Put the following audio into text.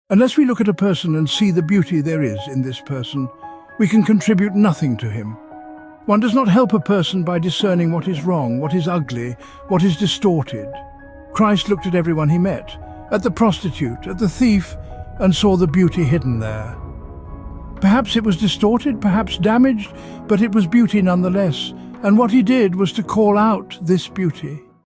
Unless we look at a person and see the beauty there is in this person, we can contribute nothing to him. One does not help a person by discerning what is wrong, what is ugly, what is distorted. Christ looked at everyone he met, at the prostitute, at the thief, and saw the beauty hidden there. Perhaps it was distorted, perhaps damaged, but it was beauty nonetheless, and what he did was to call out this beauty.